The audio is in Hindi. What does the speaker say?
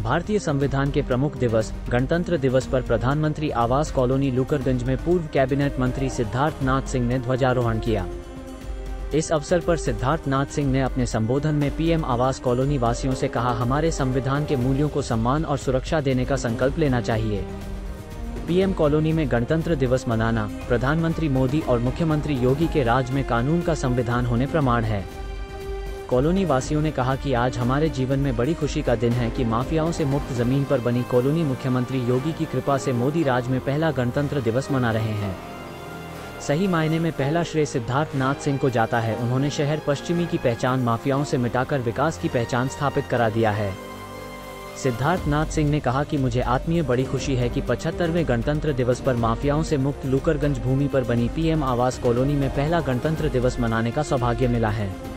भारतीय संविधान के प्रमुख दिवस गणतंत्र दिवस पर प्रधानमंत्री आवास कॉलोनी लूकरगंज में पूर्व कैबिनेट मंत्री सिद्धार्थ नाथ सिंह ने ध्वजारोहण किया। इस अवसर पर सिद्धार्थ नाथ सिंह ने अपने संबोधन में पीएम आवास कॉलोनी वासियों से कहा, हमारे संविधान के मूल्यों को सम्मान और सुरक्षा देने का संकल्प लेना चाहिए। पीएम कॉलोनी में गणतंत्र दिवस मनाना प्रधानमंत्री मोदी और मुख्यमंत्री योगी के राज में कानून का संविधान होने प्रमाण है। कॉलोनी वासियों ने कहा कि आज हमारे जीवन में बड़ी खुशी का दिन है कि माफियाओं से मुक्त जमीन पर बनी कॉलोनी मुख्यमंत्री योगी की कृपा से मोदी राज में पहला गणतंत्र दिवस मना रहे हैं। सही मायने में पहला श्रेय सिद्धार्थ नाथ सिंह को जाता है। उन्होंने शहर पश्चिमी की पहचान माफियाओं से मिटाकर विकास की पहचान स्थापित करा दिया है। सिद्धार्थ नाथ सिंह ने कहा कि मुझे आत्मीय बड़ी खुशी है कि 75वें गणतंत्र दिवस पर माफियाओं से मुक्त लूकरगंज भूमि पर बनी पीएम आवास कॉलोनी में पहला गणतंत्र दिवस मनाने का सौभाग्य मिला है।